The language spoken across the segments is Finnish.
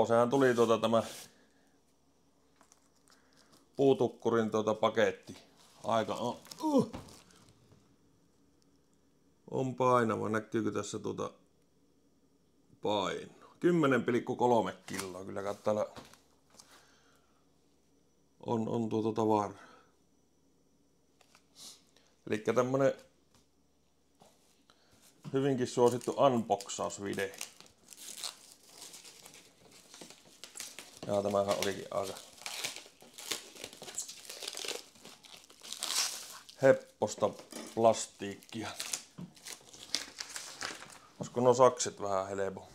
sehän tuli tämä puutukkurin paketti. Aika on painava. Näkyykö tässä paino? 10,3 kiloa. Kyllä täällä on tavaraa. Elikkä tämmönen hyvinkin suosittu unboxausvideo. Ja tämähän olikin aika hepposta plastiikkia. Olisiko nuo sakset vähän helpommin?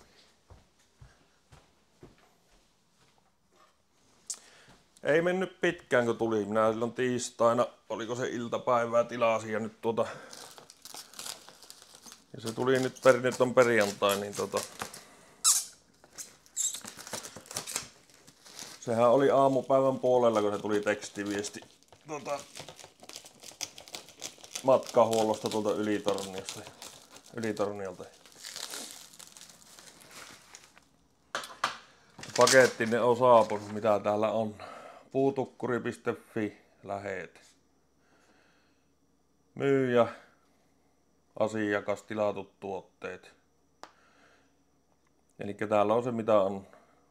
Ei mennyt pitkään kun tuli. Minä silloin tiistaina, oliko se iltapäivää, tilasin ja nyt ja se tuli nyt on perjantai, niin sehän oli aamupäivän puolella, kun se tuli tekstiviesti matkahuollosta Ylitorniolta. Paketti ne on saapunut, mitä täällä on. Puutukkuri.fi lähete. Myyjä, asiakas, tilatut tuotteet. Eli täällä on se mitä on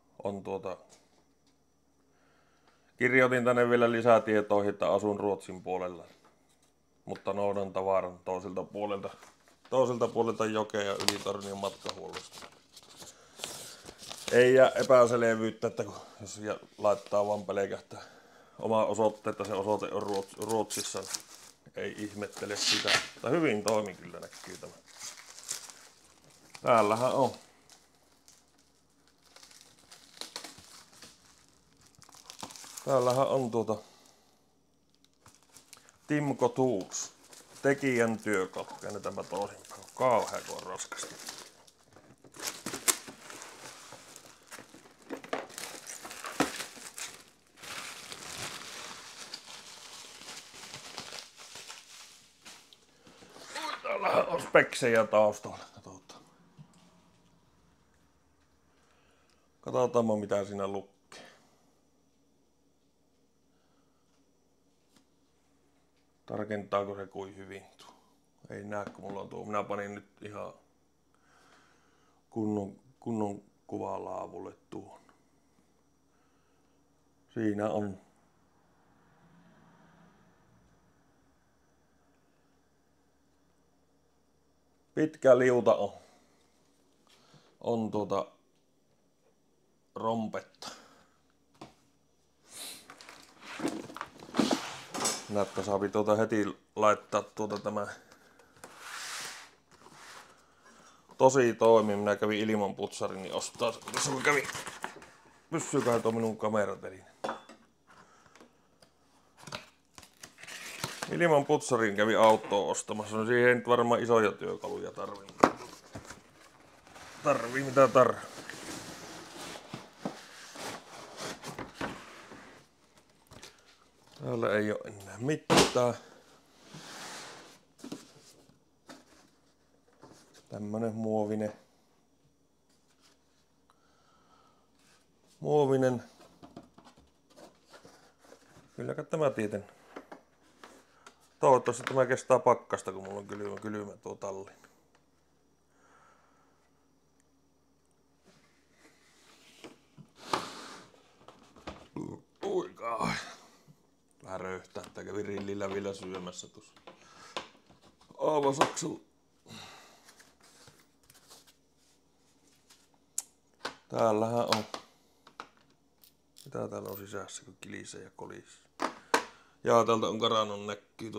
kirjoitin tänne vielä lisätietoihin, että asun Ruotsin puolella. Mutta noudan tavaran toiselta puolelta jokea ja Ylitornion matkahuollosta. Ei jää epäselvyyttä, että jos laittaa vaan pelkästään oma osoite, että se osoite on Ruotsissa, ei ihmettele sitä. Mutta hyvin toimi kyllä näkyy tämä. Täällähän on. Täällähän on Timco Tools. Tekijän työkalu. Käännetäänpä toisinpäin. Kauhean kun on raskasta. Täällähän on speksejä taustalla. Katsotaan mitä siinä lukee. Tarkentaako se kuin hyvin tuo? Ei näe kun mulla on tuo. Minä panin nyt ihan kunnon kuvalaavulle tuon. Siinä on. Pitkä liuta on rompetta. Näyttää saapi heti laittaa tämä tosi toimi. Minä kävin ilman putsarin niin ostaa. Tässä kun kävin. Pysyyköhän tuo minun kameratelin? Ilman putsarin kävin autoa ostamassa. No siihen ei nyt varmaan isoja työkaluja tarvii mitä tarvii. Täällä ei oo enää mitään. Tämmönen muovinen. Kylläkö tämä tieten. Toivottavasti tämä kestää pakkasta, kun mulla on kylmä tuo talli. Uikaa. Vähän röyhtää, että kävi rillillä vielä syömässä tuossa aavasaksella. Täällähän on. Mitä täällä on sisässä, kun kilisee ja kolisee. Jaa, täältä on karannut näkyy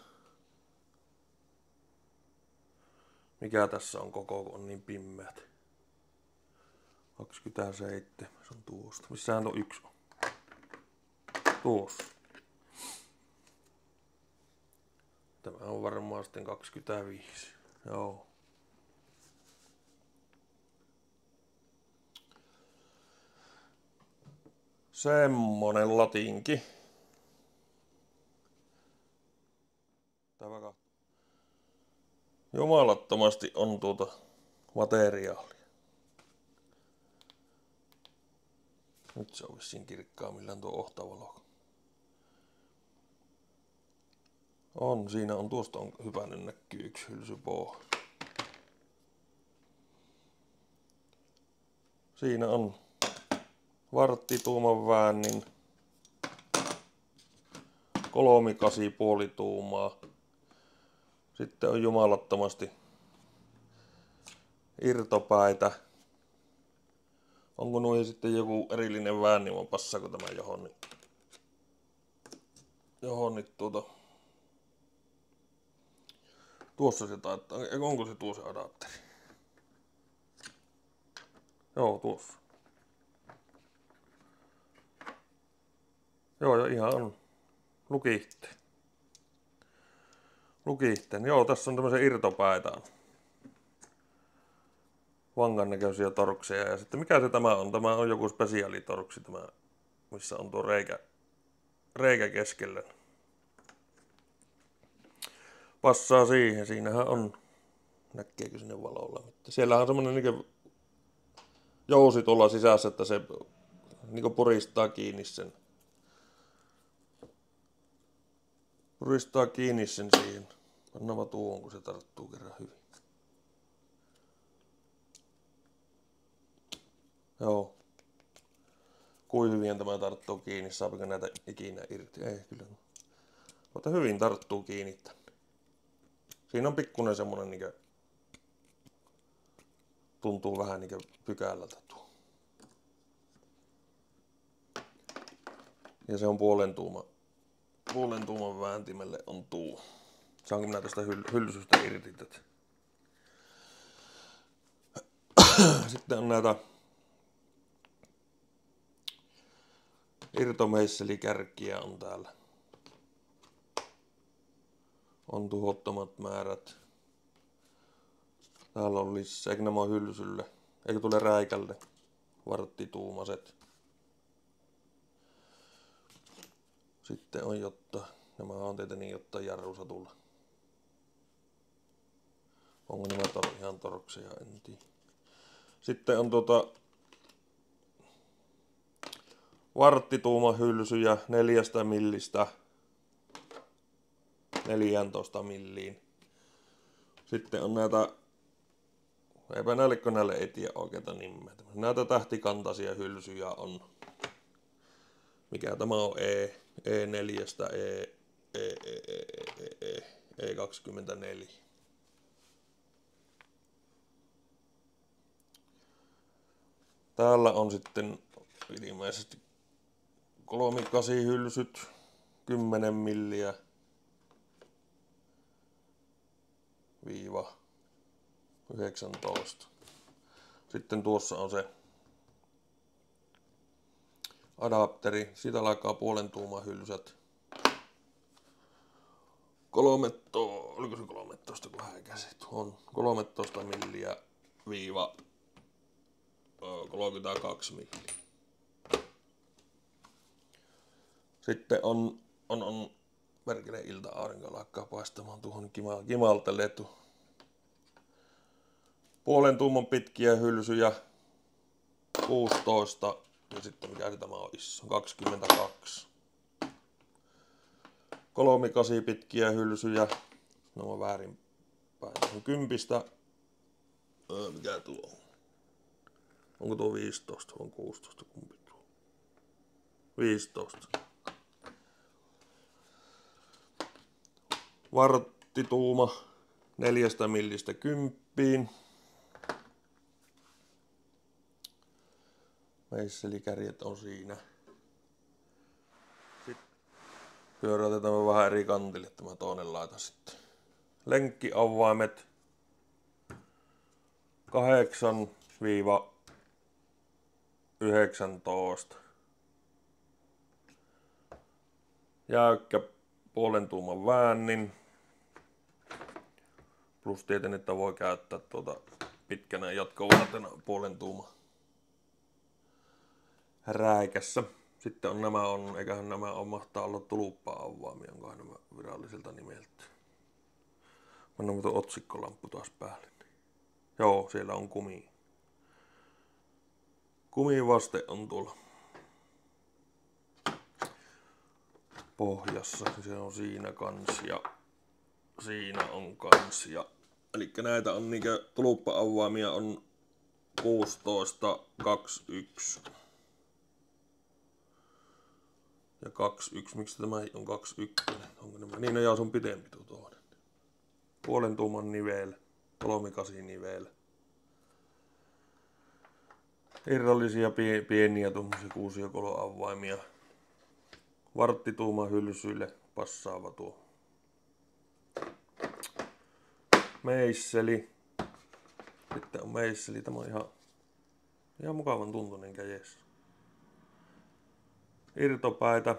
mikä tässä on koko, kun on niin pimmeät. 27, se on tuosta. Missähän tuo yksi on? Tuossa. Tämä on varmaan sitten 25. Joo. Semmonen latinki. Tämä jumalattomasti on materiaalia. Nyt se on vissiin kirkkaammillaan tuo ohtavalo. On, siinä on, tuosta on hypännyt näkyy yksi hylsypoo. Siinä on varttituuman väännin, 3,8,5 tuumaa. Sitten on jumalattomasti irtopäitä. Onko noihin sitten joku erillinen väänni, vai passaako tämä johon tuossa se taitaa, onko se tuo se adapteri? Joo, tuossa. Joo, ihan on. Lukihteen. Joo, tässä on tämmöisiä irtopäitä. Vangan näköisiä torkseja. Ja sitten mikä se tämä on? Tämä on joku spesiaalitorksi, tämä, missä on tuo reikä keskellä. Passaa siihen. Siinähän on. Näkeekö sinne valolla? Siellähän on semmonen niinku jousi tuolla sisässä, että se niinku puristaa kiinni sen. Puristaa kiinni sen siihen. Pannaan tuohon, kun se tarttuu kerran hyvin. Joo. Kuin hyvin tämä tarttuu kiinni. Saapiko näitä ikinä irti? Ei kyllä. Mutta hyvin tarttuu kiinni tänne. Siinä on pikkuinen semmonen niinkö tuntuu vähän niinkö pykälältä tuo. Ja se on puolen tuuman vääntimelle on tuo. Saanko minä tästä hylsystä irti tätä? Sitten on näitä irtomeisselikärkiä on täällä. On tuhottomat määrät. Täällä on lisää, eikö nämä on hylsylle? Eikö tule räikälle? Varttituumaset. Sitten on nämä on tietenkin jotta jarrusatulla. Onko nämä ihan torkseja, en tiedä. Sitten on varttituumahylsyjä 4 millistä 14 milliin. Sitten on näitä, eipä näille ei tiedä oikeita nimeä. Näitä tähtikantaisia hylsyjä on. Mikä tämä on? E4, E24. Täällä on sitten ilmeisesti 3,8 hylsyt, 10 milliä viiva 19. Sitten tuossa on se adapteri, siitä alkaa puolen tuuman hylsät. Oliko se 13, kun häikäsit? On 13 milliä viiva 32 milliä. Sitten on merkille ilta-aurinko alkaa paistamaan tuohon kimalteletu. Puolen tuuman pitkiä hylsyjä 16 ja sitten mikä se tämä on iso 22. 3,8 pitkiä hylsyjä. Ne on väärin päin. 10. Mikä tuo on? Onko tuo 15? On 16. Kumpi tuo? 15. Varttituuma 4 millistä 10. Meisselikärjet on siinä. Sitten pyöräytetään vähän eri kantille tämä toinen laita sitten. Lenkkiavaimet 8-19. Jäykkä puolen tuuman väännin. Plus tietenkin, että voi käyttää pitkänä jatkovartena puolen tuuman räikässä. Sitten on eiköhän nämä on mahtaa olla tulppa-avaimia, onkohan nämä virallisilta nimeltä. Mennään tuo otsikkolamppu taas päälle. Joo, siellä on kumivaste on tuolla. pohjassa. Se on siinä kans ja siinä on kans. Ja, elikkä näitä on niinkö tulppa-avaimia on 16, 21. Ja 21, miksi tämä on 21? Onko nämä? Niin, no jaa, se on pitempi tuo. Puolen tuuman nivel, 3/8 nivel. Irrallisia pieniä tuommoisia kuusiokolon-avaimia. Varttituuma hylsyille passaava tuo. Meisseli. Sitten on meisseli. Tämä on ihan mukavan tuntunen kädessä. Irtopäitä.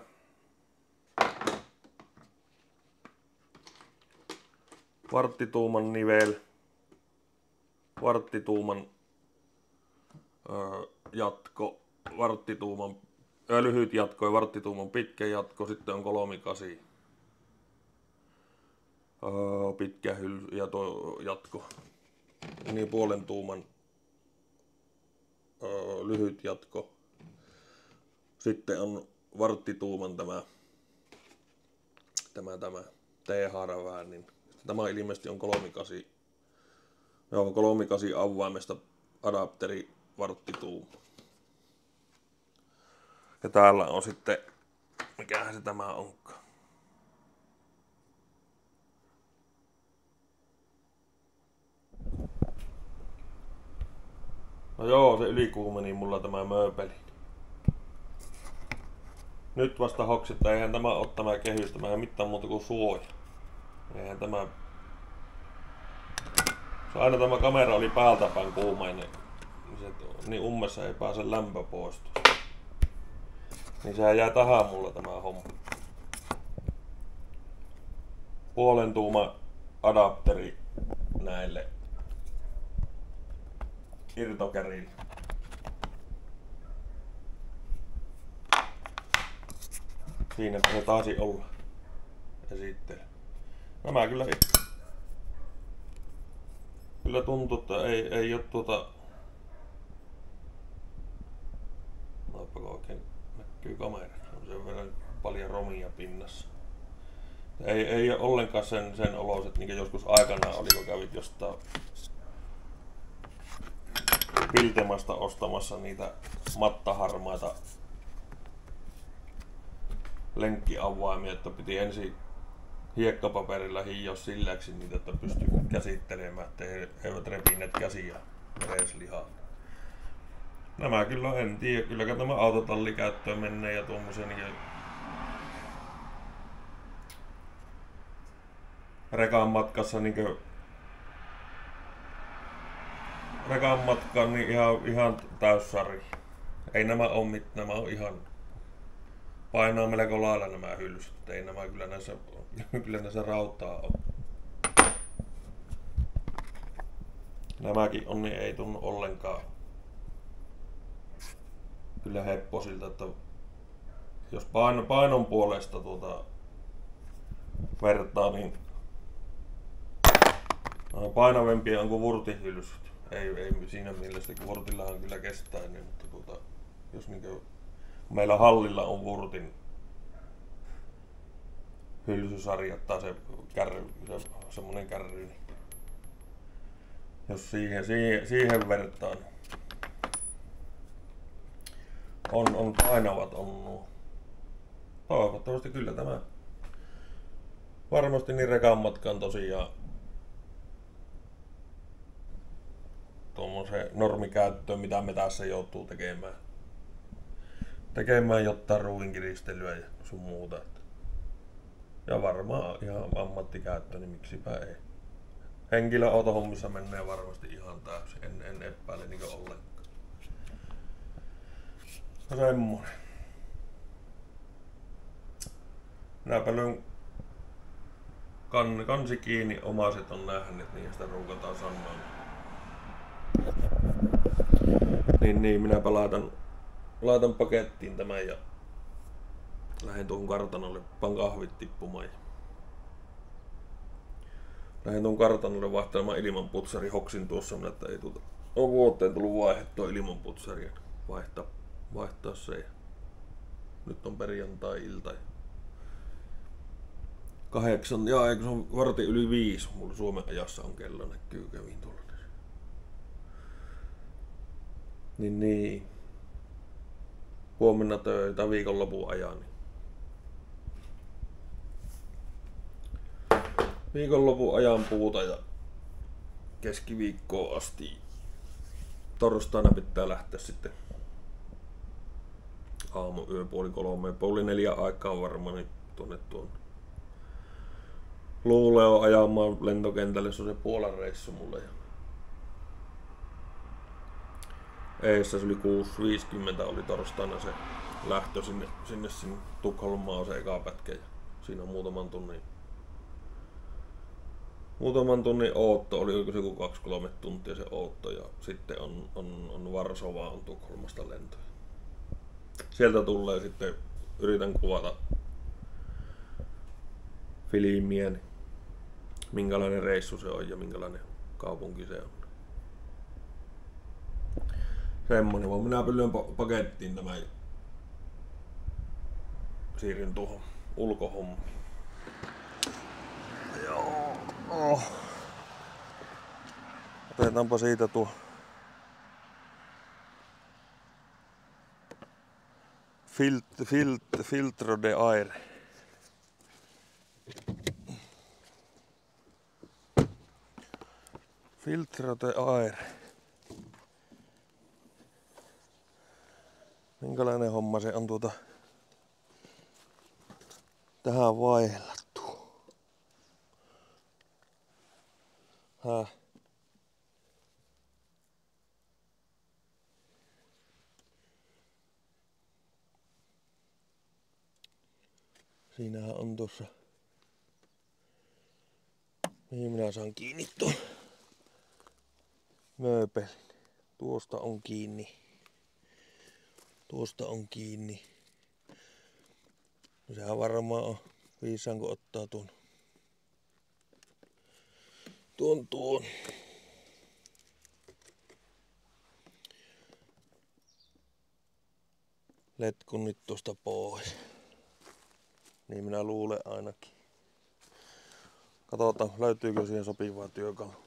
Varttituuman nivel. Varttituuman jatko. Varttituuman lyhyt jatko ja varttituuman pitkä jatko. Sitten on 3/8. Pitkä hylsy ja tuo jatko. Niin puolen tuuman lyhyt jatko. Sitten on varttituuman tämä T-haara niin tämä ilmeisesti on 3/8. Joo, 3/8 avaimesta adapteri varttituuma. Ja täällä on sitten, mikähän se tämä onkaan. No joo, se ylikuumeni mulla tämä mööpeli. Nyt vasta hoksittaa, eihän tämä oo tämä kehys, tämä ei mitään muuta kuin suoja. Eihän tämä... Se aina tämä kamera oli päältäpäin kuumainen, niin ummessa ei pääse lämpö poistua. Niin sehän jää tähän mulla tämä homma. Puolen tuuma adapteri näille irtokärille. Siinäpä se taisi olla. Esittely. Nämä kyllä tuntuu, että ei oo tuota... Noipako oikein näkyy kamera. On sen verran paljon romia pinnassa. Ei oo ollenkaan sen oloiset, niin joskus aikanaan oli, kun kävit jostain Piltemasta ostamassa niitä mattaharmaita lenkkiavaimia, että piti ensin hiekkapaperilla hioa silläksi niitä, että pystyi käsittelemään, ettei eivät repineet käsiä vereslihaa. Nämä kyllä en tiedä, kylläkö tämä autotallikäyttöön menee ja tuommoisen niin rekan matkassa niinkö rekan matkaan niin ihan täyssari. Ei nämä oo mitään, nämä on ihan painaa melko lailla nämä hylsyt. Ei nämä kyllä näissä rautaa on. Nämäkin on, niin ei tunnu ollenkaan kyllä hepposilta, että jos painon puolesta vertaa, niin painavempia on kuin vurtihylsyt. Ei siinä mielessä, kun vurtillahan kyllä kestää ennen, mutta jos niinkö meillä hallilla on vurtin hylsysarjat tai se semmonen kärry, niin jos siihen vertaan, on painavat on nuo. Toivottavasti kyllä tämä varmasti niin rekan matkan tosiaan tuommoiseen normikäyttöön, mitä me tässä joutuu tekemään jotain ruuvinkiristelyä ja sun muuta. Ja varmaan ihan ammattikäyttö, niin miksipä ei. Henkilöautohommissa menee varmasti ihan täysin, en epäile niinkö ollenkaan. No semmonen. Minäpä lyön kansi kiinni, omaiset on nähnyt, niin sitä ruukataan sanoa. Niin, minäpä laitan pakettiin tämän ja lähden tuohon kartanolle, pan kahvit tippumaan. Lähden tuohon kartanolle vaihtelemaan ilmanputsari, hoksin tuossa, että ei on vuoteen tullut vaihdettua ilmanputsaria. Vaihtaa se. Nyt on perjantai-ilta. 8, jaa eikö se on vartin yli 5, mulla Suomen ajassa on kello, näkyy kävin tuolla. Niin. Huomenna töitä viikonlopun ajan. Viikonlopun ajan puuta ja keskiviikkoon asti. Torstaina pitää lähteä sitten yö 2:30, 3:30 aikaan varmaan niin tuonne Luuleon ajamaan lentokentälle, se on se Puolan reissu mulle. Eessä se oli 6:50 oli torstaina se lähtö sinne Tukholmaan se eka pätkä. Ja siinä on muutaman tunnin ootto, oliko se joku 2-3 tuntia se ootto ja sitten on Varsovaan on Tukholmasta lento. Sieltä tulee sitten, yritän kuvata filmiä, niin minkälainen reissu se on ja minkälainen kaupunki se on. Semmonen, vaan minä pyllyn pakettiin tämän ja siirryn tuohon ulkohommiin. Joo. Otetaanpa siitä tuo filtro de air. Filtro de air. Minkälainen homma se on tähän vaihellattu. Siinähän on tuossa, mihin minä saan kiinni tuon mööpelin. Tuosta on kiinni. Tuosta on kiinni. No sehän varmaan on viisaan, kun ottaa tuon letkun nyt tuosta pois. Niin minä luulen ainakin. Katsotaan, löytyykö siihen sopivaa työkalua.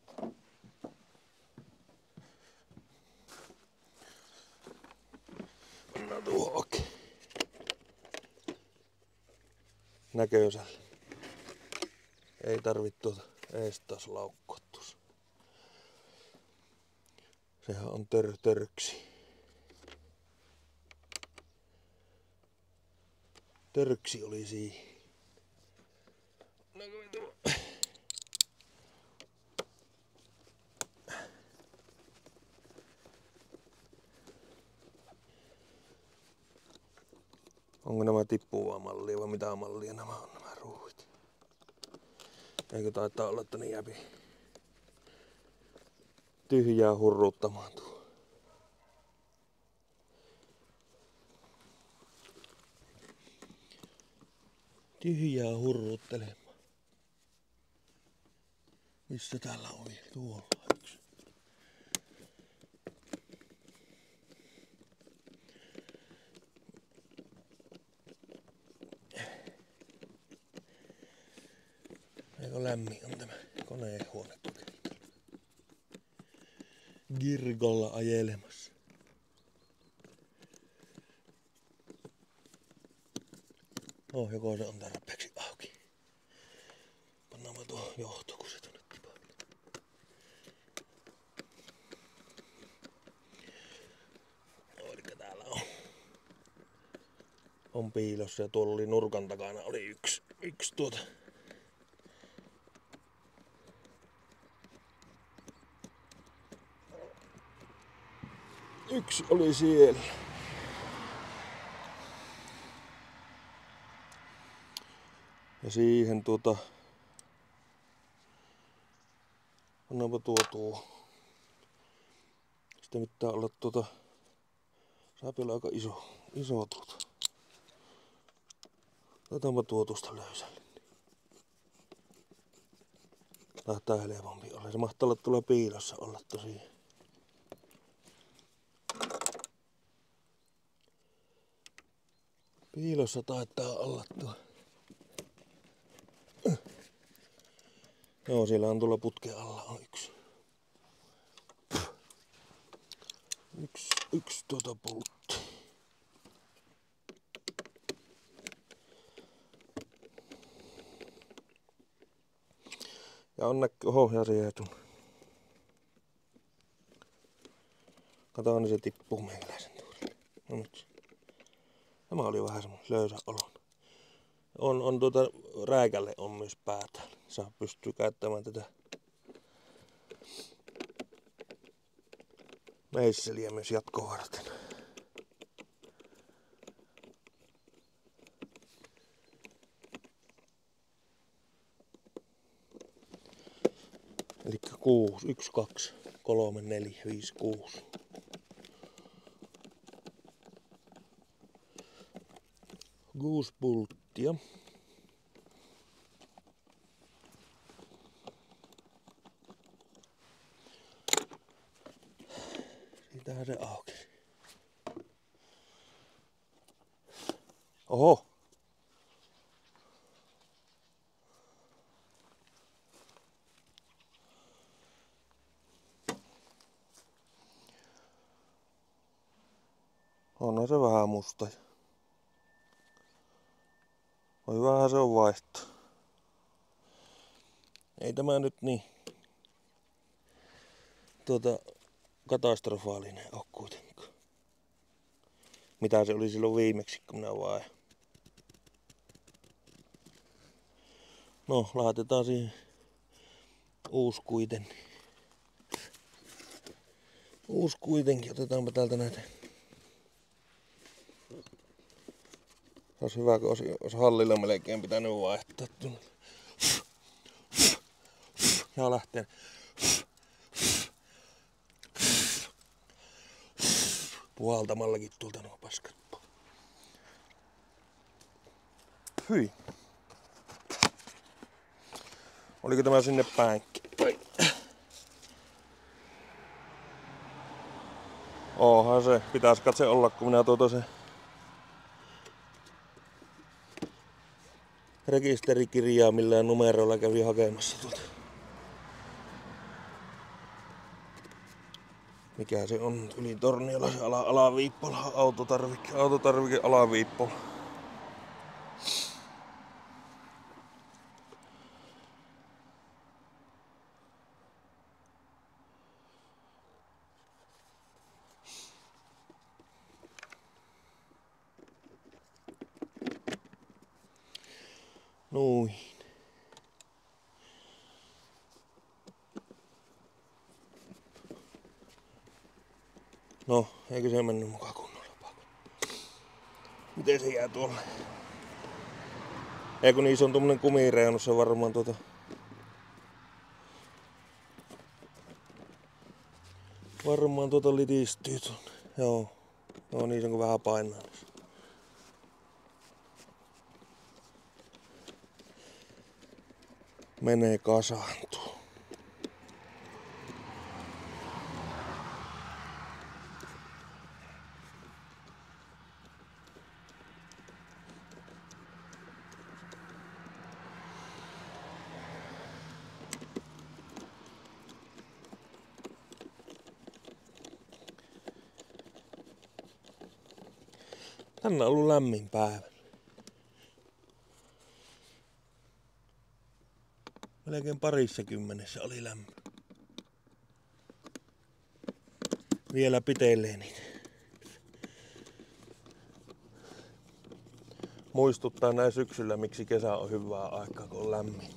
Pannaan tuohon oikein. Näköiselle. Ei tarvitse ees taas laukkua tuossa. Sehän on törksi. Törksi oli siihen. Onko nämä tippuvaa mallia vai mitä mallia nämä on nämä ruuvit? Eikö taitaa olla, että ne jääpi tyhjää hurruuttamaan tuo. Tyhjää hurruuttelemaan. Missä täällä oli? Tuolla yksi. Aika lämmin on tämä konehuone tuolla. Girgolla ajelemassa. Joko se on tarpeeksi auki. Pannaanpa tuo johto, kun se tuonne tipahtaa. Oliko täällä on? On piilossa ja tuolla oli nurkan takana oli yksi Yksi oli siellä. Ja siihen pannaanpa tuo. Sitten pitää olla saapi olla aika iso Otetaanpa tuosta löysälle. Taitaa helpompi olla. Se mahtaa olla tuolla piilossa olla tosiaan. Piilossa taitaa olla tuo. Joo, siellä on tuolla putken alla on yksi pultti. Ja on ja se tuonne. Kato, niin se tippuu meikäläisen tuolle. No nyt. Tämä oli vähän semmoinen löysä olo. On rääkälle on myös päätä. Saa pystyy käyttämään tätä meisseliä myös jatkoa varten. Eli 6, 1, 2, 3, 4, 5, 6. Kuusi pulttia. Siitähän se auki. Oho. Onhan se vähän musta. Oi vähän se on vaihto. Ei tämä nyt niin katastrofaalinen ole kuitenkaan. Mitä se oli silloin viimeksi, kun minä vain. No, laitetaan siihen uusi kuitenkin. Uusi kuitenkin. Otetaanpa täältä näitä. Olisi hyvä, kun olisi hallilla melkein pitänyt vaihtaa tuonne. Ja lähtee. Puhaltamallakin tuolta nuo paskat. Hyi. Oliko tämä sinne päinkin? Oohan se. Pitäis katse olla, kun minä se rekisterikirjaa millään numeroilla kävin hakemassa tuota. Mikä se on? Yli Torniolla se alaviippola. Autotarvike alaviippola. Noin. No, eikö se mennyt mukaan kunnolla? Miten se jää tuolle? Eikö niissä on tommonen kumireunus, se varmaan varmaan litistyy tuonne. Joo. Joo, niissä on vähän painaa. Menee kasaantuu. Tänään on ollut lämmin päivä. Melkein 20 oli lämmin. Vielä pitelee niitä. Muistuttaa näin syksyllä, miksi kesä on hyvää aikaa, kun on lämmin.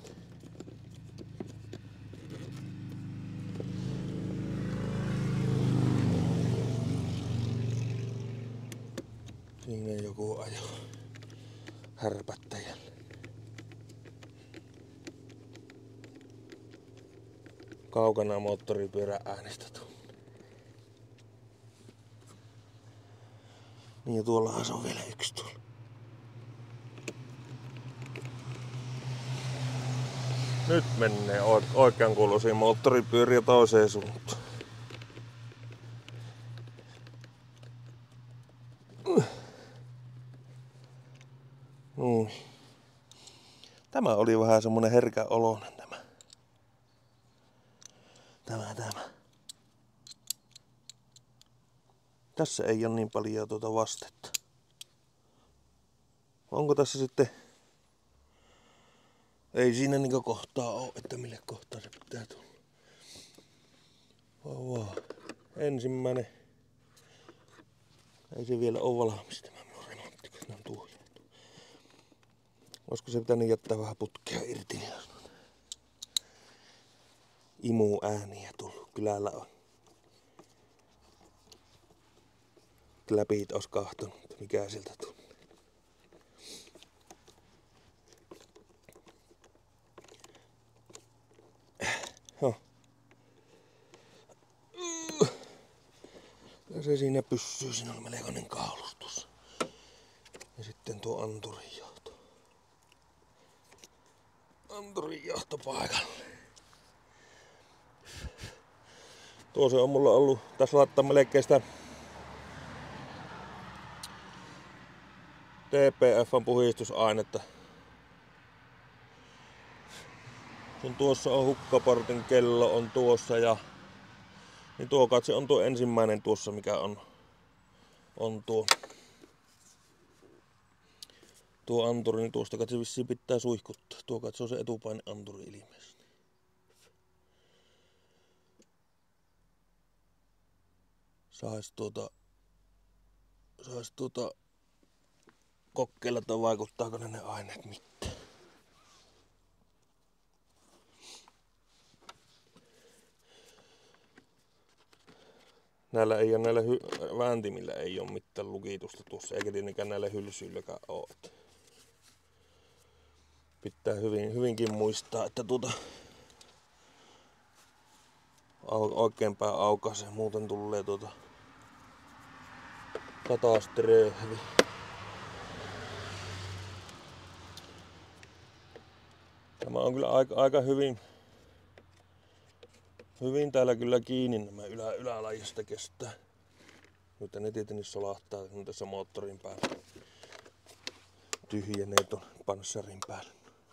Siinä joku ajo härpättäjälle. Kaukana moottoripyörän äänestä tuonne. Niin ja tuollahan se on vielä yksi tuolla. Nyt menee oikean kuuluisiin moottoripyöriä toiseen suuntaan. Tämä oli vähän semmonen herkä oloinen tämä. Tämä. Tässä ei ole niin paljon tuota vastetta. Onko tässä sitten... Ei siinä niinku kohtaa oo, että mille kohtaa se pitää tulla. Vaan. Ensimmäinen. Ei se vielä oo valmis tämä minun remontti, kun ne on tuolla. Olisiko se pitänyt jättää vähän putkea irti? Imu ääniä tullut. Kylällä on. Läpit ois kahtonut, että mikä sieltä tuli. Ja se siinä pyssyy, siinä on melkoinen kaulustus. Ja sitten tuo anturinjohto. Anturinjohto paikalle. Tuo se on mulla ollut, tässä laittaa melkein sitä TPF:n puhistusainetta. Kun tuossa on hukkaportin kello on tuossa ja niin tuo katse on tuo ensimmäinen tuossa mikä on tuo anturi, niin tuosta katse vissiin pitää suihkuttaa. Tuo katse on se etupaine anturi ilmeisesti. Sais kokeilla, että vaikuttaako ne aineet mitään. Näillä vääntimillä ei ole mitään lukitusta tuossa, eikä tietenkään näillä hylsyilläkään ole. Pitää hyvinkin muistaa, että oikeinpäin aukaisee, muuten tulee katastrofi. Tämä on kyllä aika hyvin täällä kyllä kiinni nämä ylälajista kestää. Nyt ne tietenkin solahtaa kun tässä moottorin päällä. Tyhjenee ton panssarin päällä.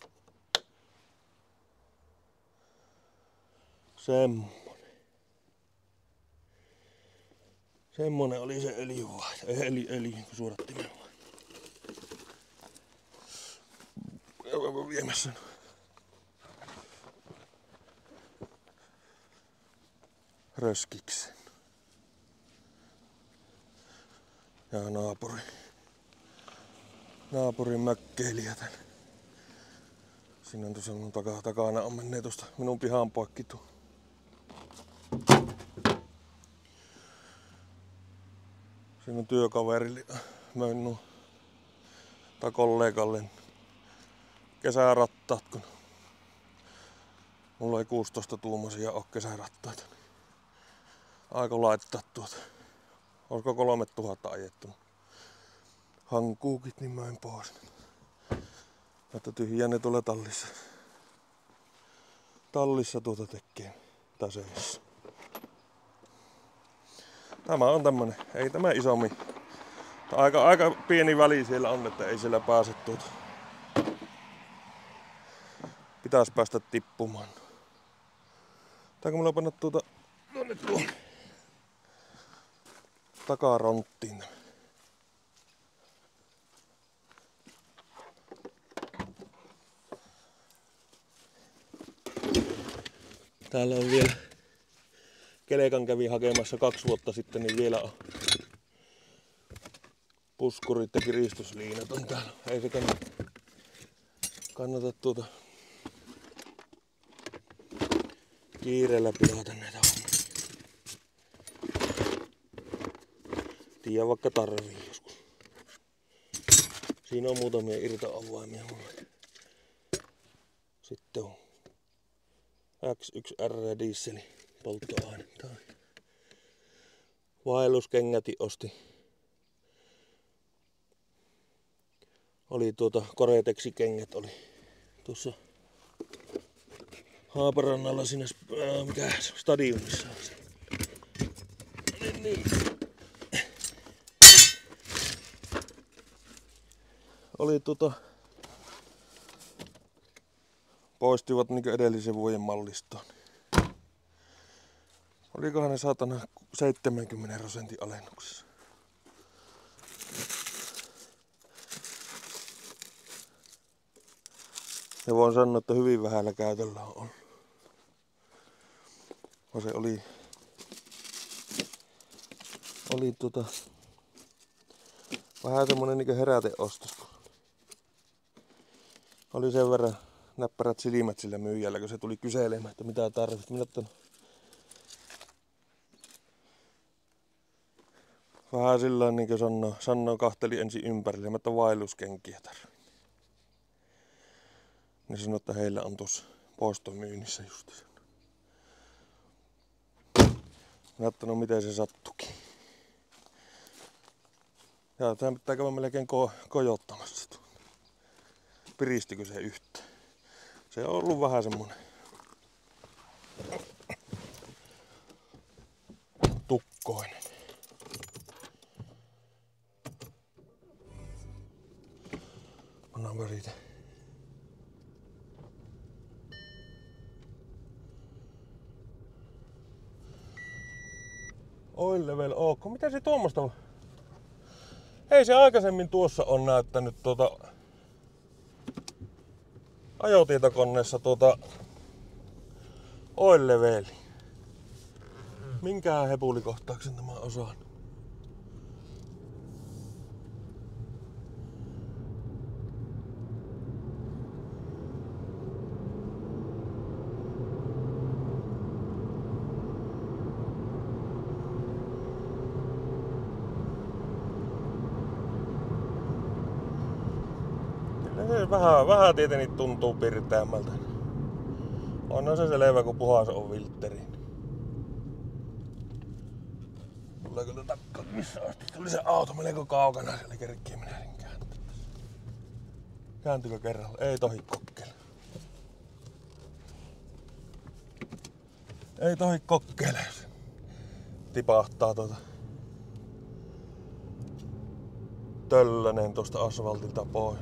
Semmonen oli se öljyvaihto. Öljy suodattimen vaihto. Käydään viemässä. Röskiksen. Ja naapurin mökkeilijä tän. Siinä on tuossa mun takana on menneet tuosta minun pihan poikki tuo. Siinä on työkaverille möin tai kollegalle kesärattaat, kun mulla ei 16 tuumaisia oo kesärattaita. Aiko laittaa tuota. Olisiko 3000 ajettu. Hankuukit niin möin pois. Mutta tyhjää ne tuolla tallissa tekee taseissa. Tämä on tämmönen, ei tämä isommin. Aika pieni väli siellä on, että ei siellä pääse pitäis päästä tippumaan. Tääkö mulla panna tuonne takaronttiin. Täällä on vielä Kelekan kävi hakemassa 2 vuotta sitten, niin vielä on puskurit ja kiristysliinat on täällä. Ei se kannata kiireellä pilata näitä hommia. Tiedä vaikka tarvii joskus. Siinä on muutamia irtoavaimia mulle. Sitten on X1R dieseli polttoainetta. Vaelluskengäti osti. Oli Koreteksi kengät oli tuossa Haaparannalla siinä stadionissa. Niin. Oli poistivat niin edellisen vuoden mallistoon. Olikohan ne saatana 70% alennuksessa. Ja voin sanoa, että hyvin vähällä käytöllä on ollut. Se oli vähän semmonen niinku heräteostos. Oli sen verran näppärät silmät sillä myyjällä, kun se tuli kyselemään, että mitä tarvitset. Minä otan vähän sillä niin kuin sanoo kahteli ensin ympärille, että vaelluskenkiä tarvitsen. Ne sanoi, että heillä on tuossa poistomyynnissä just. Mä ajattelin, miten se sattukin. Ja tämä pitää käydä melkein kojottamassa. Piristikö se yhtään? Se on ollut vähän semmonen tukkoinen. Annan väritä. Oil level OK. Mitä se tuommoista on? Ei se aikaisemmin tuossa on näyttänyt ajotietokoneessa oil leveli. Minkään hepulikohtauksen tämä osaan? Vähän tietenkin tuntuu pirteämmältä. On se selvä, kun puhas on viltteri. Tuleeko tätä missä asti? Tuli se auto melko kaukana, siellä kerkkii minä kääntää. Kääntyykö kerralla? Ei tohi kokeilla. Ei tohi kokeilla. Tipahtaa töllönen tuosta asfaltilta pois.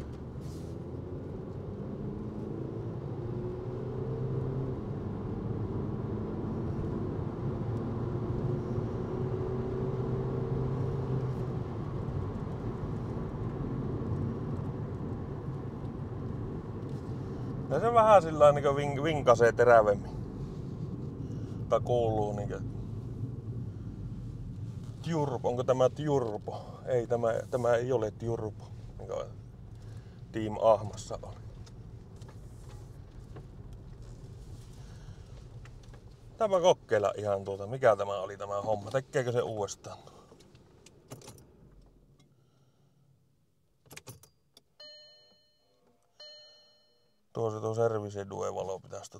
Ja se vähän sillä niin vinkasee terävemmin. Tai kuuluu niinkö Tjurpo. Onko tämä Tjurpo? Ei, tämä ei ole Tjurpo. Niin kuin Team Ahmassa on. Tämä kokeilla ihan mikä tämä oli tämä homma. Tekeekö se uudestaan? Tuo service due valo pitäis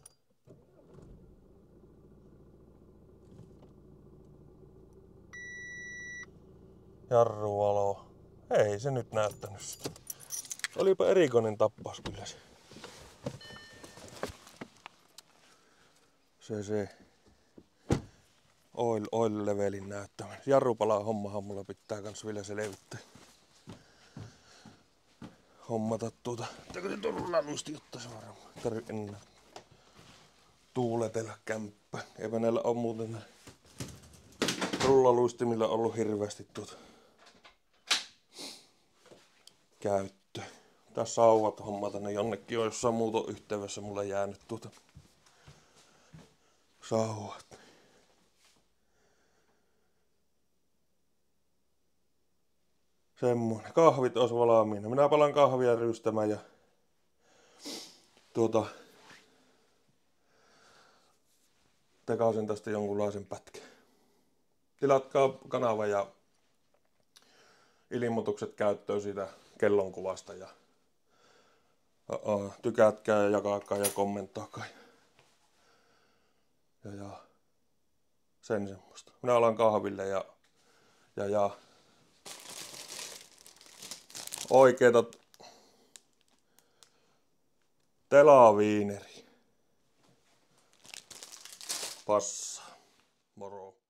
jarruvalo. Ei se nyt näyttänyt sitä. Olipa erikoinen tappaus kyllä se. Se oil levelin näyttäminen. Jarrupala hommahan mulla pitää kans vielä selvittää. Hommata Pitääkö se tuolla luisti ottais varmaan? Tarvii enää tuuletella kämppä. Eipä näillä oo muuten rullaluistimilla ollut hirveästi käyttö. Tässä sauvat hommata ne jonnekin on jossain muuton yhteydessä mulle jäänyt sauvat. Semmonen. Kahvit ois valmiina. Minä palan kahvia ryystämään ja tekaisin tästä jonkunlaisen pätkän. Tilatkaa kanava ja ilmoitukset käyttöön siitä kellonkuvasta ja tykätkää ja jakaakaa ja kommentoikaa. Ja sen semmoista. Minä alan kahville ja oikeeta telaviineri. Passa. Moro.